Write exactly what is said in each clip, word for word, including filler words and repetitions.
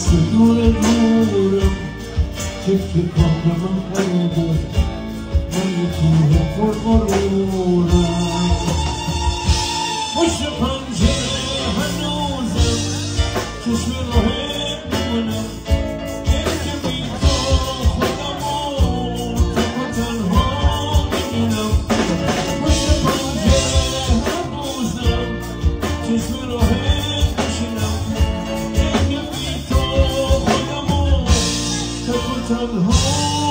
مثل دور دورم فکر کام من قلبه من یه توه پرمرورم پشت پنجره هنوزم چشم راهه میمونم اینکه بی تو خودمو تنها تنها میبینم پشت پنجره هنوزم چشم راهه میشینم اینکه بی تو خودمو تنها تنها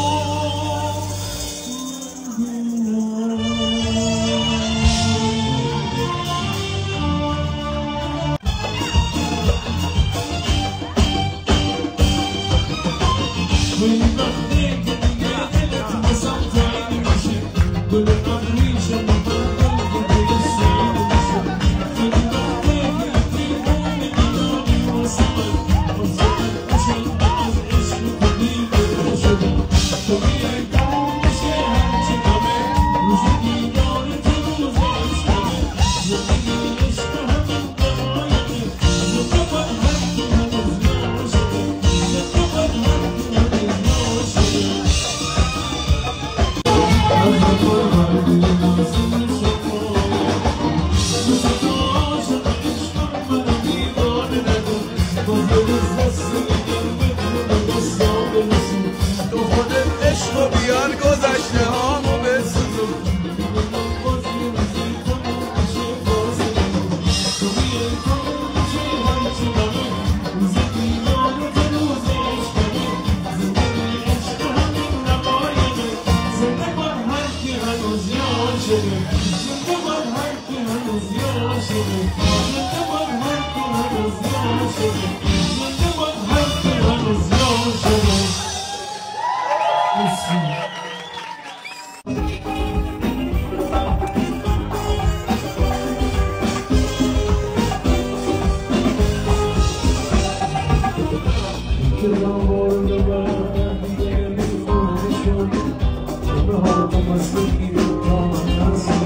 When you got me, get me, get me, get me, sometimes you should. When you're not reaching, I'm not going to be the same. When you got me, get me, get me, I know you want someone. I'm sorry, I should have it's you to be with the sugar. To me, I don't wish I had to come in. Losing you, don't need to lose what's coming. Losing you, it's the heaven that I am in. Look at what happened to me, it's not sugar. Look at what happened to me. بیار گذشته هامو بسوزون I'm